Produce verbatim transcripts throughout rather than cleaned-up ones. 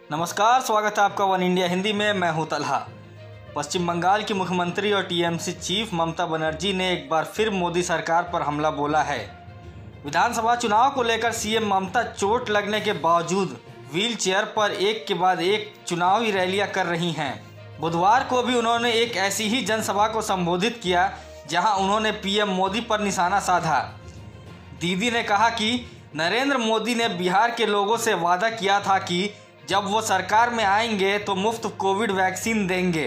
नमस्कार, स्वागत है आपका वन इंडिया हिंदी में। मैं हूं तलहा। पश्चिम बंगाल की मुख्यमंत्री और टीएमसी चीफ ममता बनर्जी ने एक बार फिर मोदी सरकार पर हमला बोला है। विधानसभा चुनाव को लेकर सीएम ममता चोट लगने के बावजूद व्हील चेयर पर एक के बाद एक चुनावी रैलियां कर रही हैं। बुधवार को भी उन्होंने एक ऐसी ही जनसभा को संबोधित किया जहां उन्होंने पीएम मोदी पर निशाना साधा। दीदी ने कहा कि नरेंद्र मोदी ने बिहार के लोगों से वादा किया था कि जब वो सरकार में आएंगे तो मुफ्त कोविड वैक्सीन देंगे,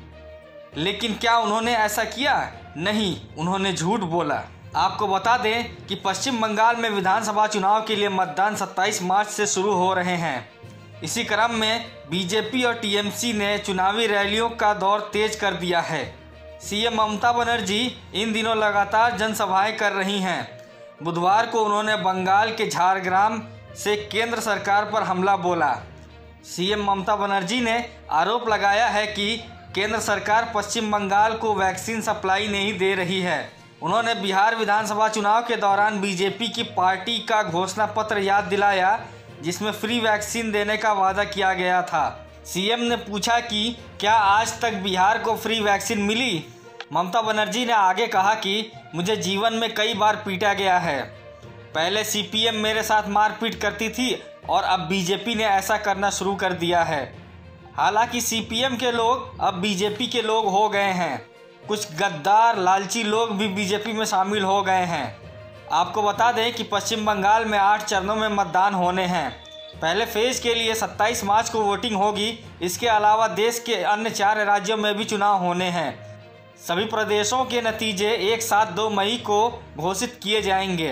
लेकिन क्या उन्होंने ऐसा किया? नहीं, उन्होंने झूठ बोला। आपको बता दें कि पश्चिम बंगाल में विधानसभा चुनाव के लिए मतदान सत्ताईस मार्च से शुरू हो रहे हैं। इसी क्रम में बीजेपी और टीएमसी ने चुनावी रैलियों का दौर तेज कर दिया है। सीएम ममता बनर्जी इन दिनों लगातार जनसभाएं कर रही हैं। बुधवार को उन्होंने बंगाल के झारग्राम से केंद्र सरकार पर हमला बोला। सीएम ममता बनर्जी ने आरोप लगाया है कि केंद्र सरकार पश्चिम बंगाल को वैक्सीन सप्लाई नहीं दे रही है। उन्होंने बिहार विधानसभा चुनाव के दौरान बीजेपी की पार्टी का घोषणा पत्र याद दिलाया, जिसमें फ्री वैक्सीन देने का वादा किया गया था। सीएम ने पूछा कि क्या आज तक बिहार को फ्री वैक्सीन मिली? ममता बनर्जी ने आगे कहा कि मुझे जीवन में कई बार पीटा गया है। पहले सीपीएम मेरे साथ मारपीट करती थी और अब बीजेपी ने ऐसा करना शुरू कर दिया है। हालांकि सीपीएम के लोग अब बीजेपी के लोग हो गए हैं। कुछ गद्दार लालची लोग भी बीजेपी में शामिल हो गए हैं। आपको बता दें कि पश्चिम बंगाल में आठ चरणों में मतदान होने हैं। पहले फेज के लिए सत्ताईस मार्च को वोटिंग होगी। इसके अलावा देश के अन्य चार राज्यों में भी चुनाव होने हैं। सभी प्रदेशों के नतीजे एक साथ दो मई को घोषित किए जाएंगे।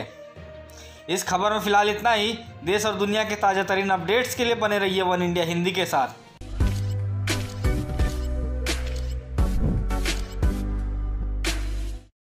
इस खबर में फिलहाल इतना ही। देश और दुनिया के ताज़ा तरीन अपडेट्स के लिए बने रहिए वन इंडिया हिंदी के साथ।